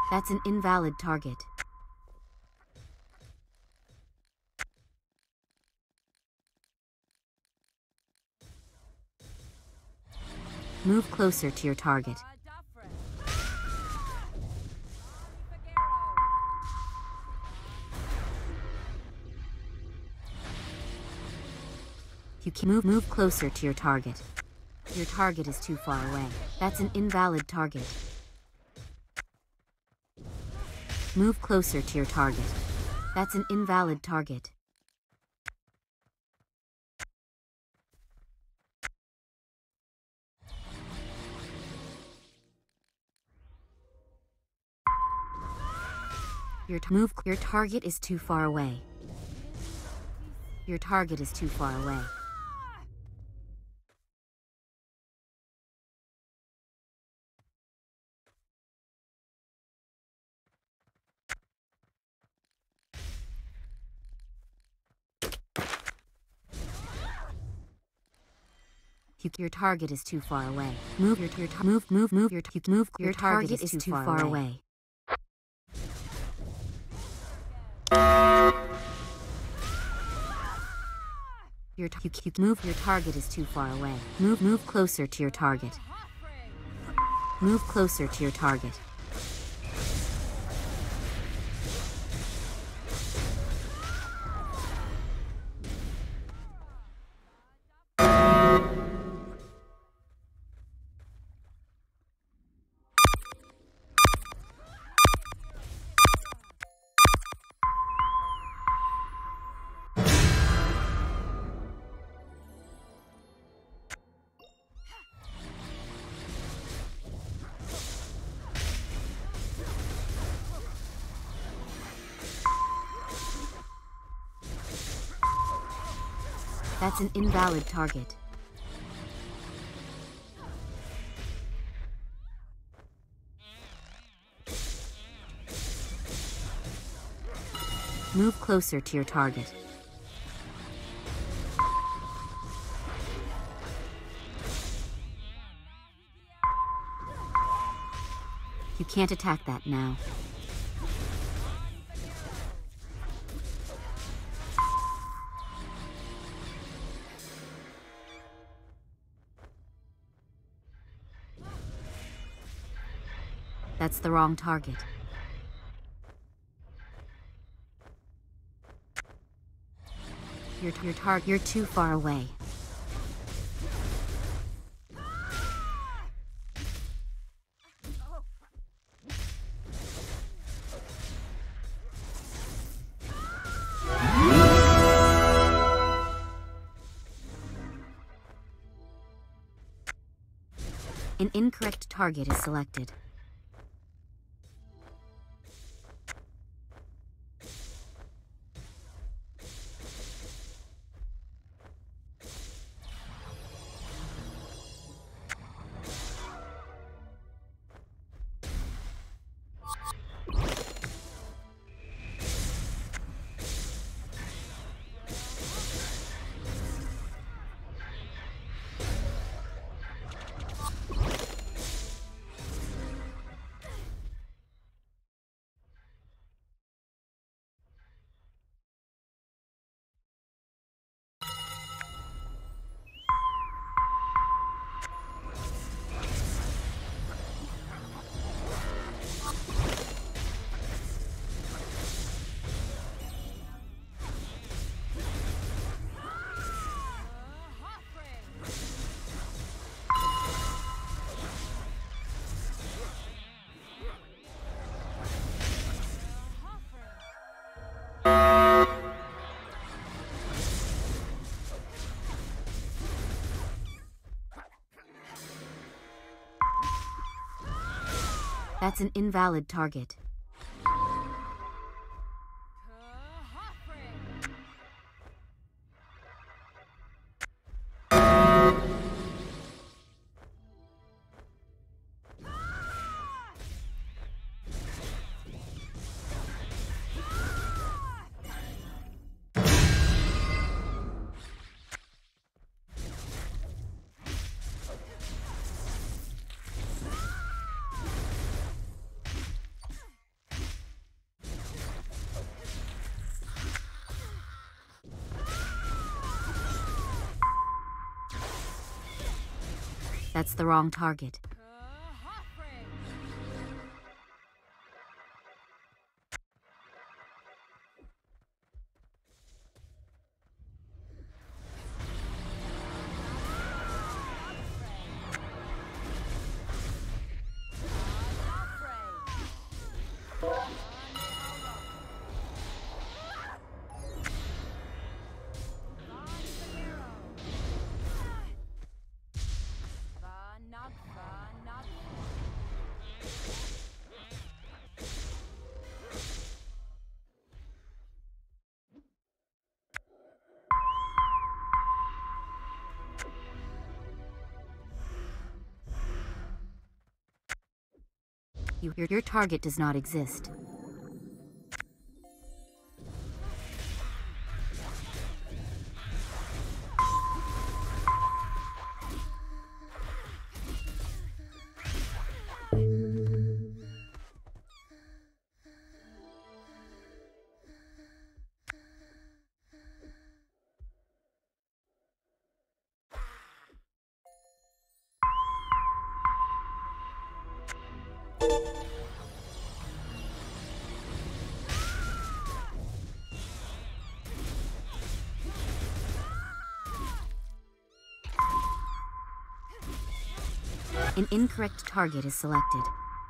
That's an invalid target. Move closer to your target. You can move closer to your target. Your target is too far away. That's an invalid target. Move closer to your target. That's an invalid target. Your target is too far away. Your target is too far away. Your target is too far away. Move your target is too far away. Your target is too far away. Move closer to your target. Move closer to your target. That's an invalid target. Move closer to your target. You can't attack that now. That's the wrong target. You're too far away. An incorrect target is selected. That's an invalid target. That's the wrong target. Your target does not exist. An incorrect target is selected.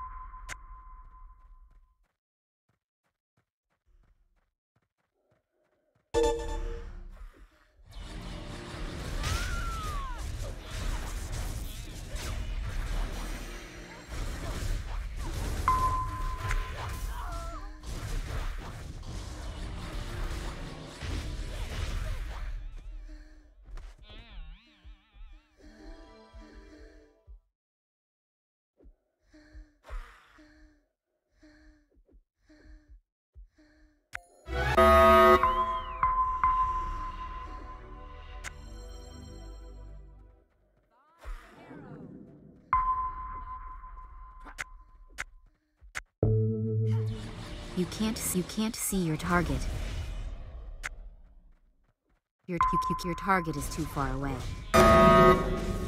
You can't see your target. Your target is too far away.